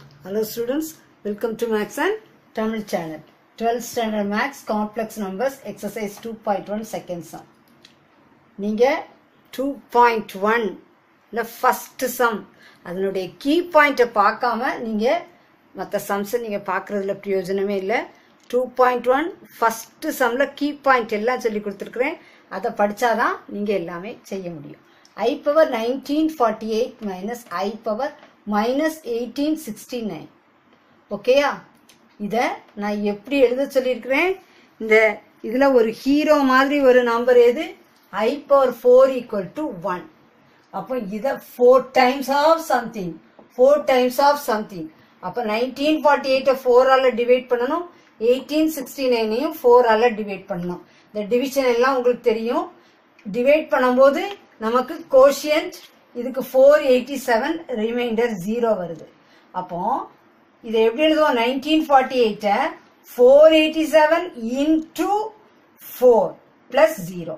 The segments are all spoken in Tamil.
Hello students, welcome to Maths and Tamil channel. 12th standard Maths complex numbers exercise 2.1 second sum. நீங்க 2.1 the first sum அதனுடைய key point பார்க்காம நீங்க மத்த sums நீங்க பார்க்கிறதுல பிரயோஜனமே இல்ல. 2.1 first sumல key point எல்லாம் சொல்லி கொடுத்திருக்கேன். அத படிச்சாதான் நீங்க எல்லாமே செய்ய முடியும். I power 1948 minus I power minus 1869. ஓகேயா? இத நான் எப்படி எழுத சொல்லியிருக்கிறேன்? இந்த இதுல ஒரு ஹீரோ மாதிரி ஒரு நம்பர் எது? I power 4 equal to 1. அப்போ இத 4 times of something. 4 times of something. அப்போ 1948 4 ஆல டிவைட் பண்ணனும். 1869 4 ஆல டிவைட் பண்ணனும். இந்த டிவிஷன் எல்லாம் உங்களுக்கு தெரியும். டிவைட் பண்ணும்போது நமக்கு கோஷியன்ட் இதுக்கு 487 ரிமைண்டர் 0 வருது. அப்போ இதை எப்படி எழுதுவோம்? 1948 487 into 4 plus 0.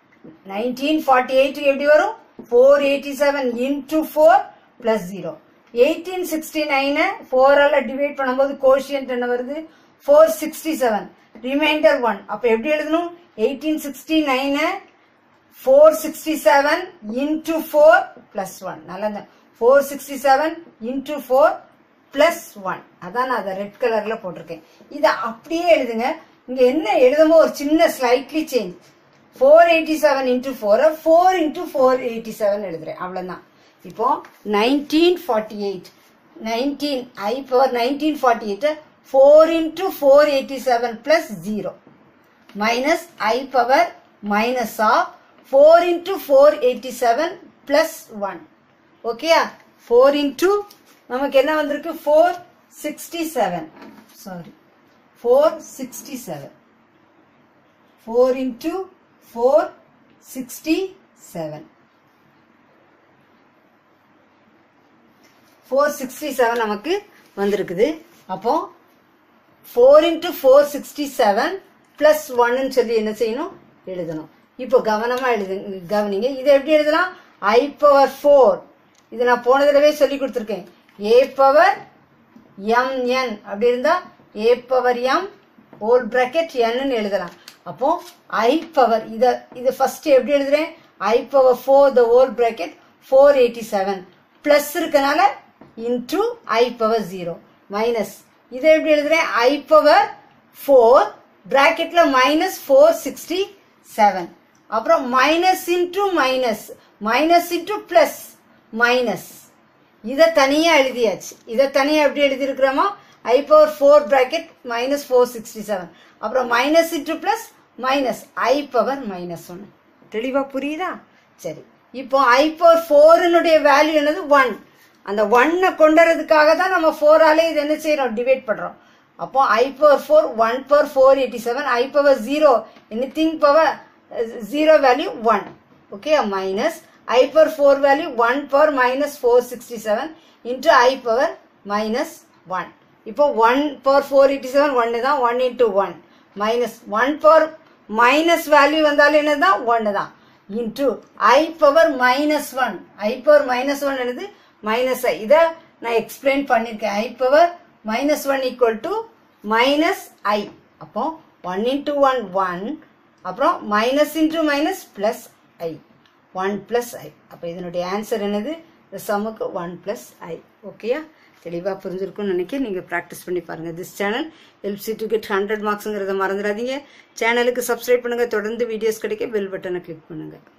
1948 எப்படி வரும்? 487 into 4 plus 0. 1869 4 ஆல டிவைட் பண்ணும்போது கோஷியன்ட் என்ன வருது? 467 ரிமைண்டர் 1. அப்ப எப்படி எழுதணும்? 1869 467 into 4 plus 1. நல்லது. 467 into 4 plus 1. அதான் நான் அதை ரெட் கலர்ல போட்டிருக்கேன். இதை அப்படியே எழுதுங்க. இங்க என்ன எழுதுமோ ஒரு சின்ன ஸ்லைட்லி சேஞ்ச். 487 into 4 4 into 487 எழுதுறேன். அவ்வளவுதான். இப்போ 1948 19 I power 1948 4 into 487 plus 0 minus I power minus of 4 into 487 plus 1. ஓகேயா? 4 into நமக்கு என்ன வந்திருக்கு? 467. Sorry. 467. 4 into 467. 467 நமக்கு வந்திருக்குது. அப்போ 4 into 467 plus 1 சொல்லி என்ன செய்யணும்? எழுதணும். இப்போ கவனமா கவனிங்க. இதை எப்படி எழுதலாம்? I power 4. இது நான் போன தடவை சொல்லி கொடுத்திருக்கேன். A power mn அப்படி இருந்தா A power m whole bracket n ன்னு எழுதலாம். அப்போ I power இது ஃபர்ஸ்ட் எப்படி எழுதுறேன்? I power 4 the whole bracket 487 plus இருக்கனால into I power 0 மைனஸ் இதை எப்படி எழுதுறேன்? I power 4 bracketல minus 467 அப்புறம் minus into minus minus into plus minus இதை தனியா எழுதியாச்சு. இதை தனியா எப்படி எழுதியிருக்கிறோமோ I power 4 bracket minus 467 அப்புறம் minus into plus minus I power minus 1. தெளிவா புரியுதா? சரி, இப்போ I power 4 வேல்யூ என்னது? 1. அந்த 1 கொண்டறதுக்காக தான் நம்ம 4 ஆலே இது என்ன செய்யறோம்? டிவைட் பண்றோம். அப்போ I power 4 1 power 487 I power 0 anything power 0 value 1. Okay, minus I power 4 value 1 power minus 467 into I power minus 1. இப்போ 1 power 487 1 தான். 1 into 1 minus 1 power minus value வந்தாலும் என்னதான்? 1 தான் into I power minus 1. I power minus 1 என்னது? minus I. இதை நான் எக்ஸ்பிளைன் பண்ணிருக்கேன். I power minus 1 equal to minus I. அப்போ 1 into 1 1 அப்புறம் minus into minus plus I 1 plus I. அப்போ இதனுடைய ஆன்சர் என்னது? இந்த சம்முக்கு 1 plus I. ஓகேயா? தெளிவா புரிஞ்சிருக்கும்னு நினைக்கிறேன். நீங்க பிராக்டிஸ் பண்ணி பாருங்க. This channel helps you to get 100 marksங்கிறத மறந்துடாதீங்க. சேனலுக்கு சப்ஸ்கிரைப் பண்ணுங்க. தொடர்ந்து வீடியோஸ் கிடைக்க பெல் பட்டனை கிளிக் பண்ணுங்க.